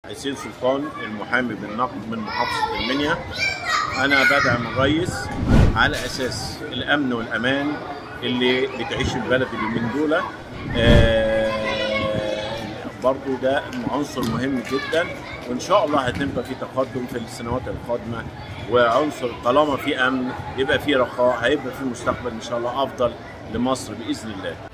حسين سلطان، المحامي بالنقد من محافظة المنيا. أنا بدعم الرئيس على أساس الأمن والأمان اللي بتعيش البلد اليومين دول. برضو ده عنصر مهم جدا، وإن شاء الله هتبقى في تقدم في السنوات القادمة. وعنصر طالما في أمن يبقى في رخاء، هيبقى في مستقبل إن شاء الله أفضل لمصر بإذن الله.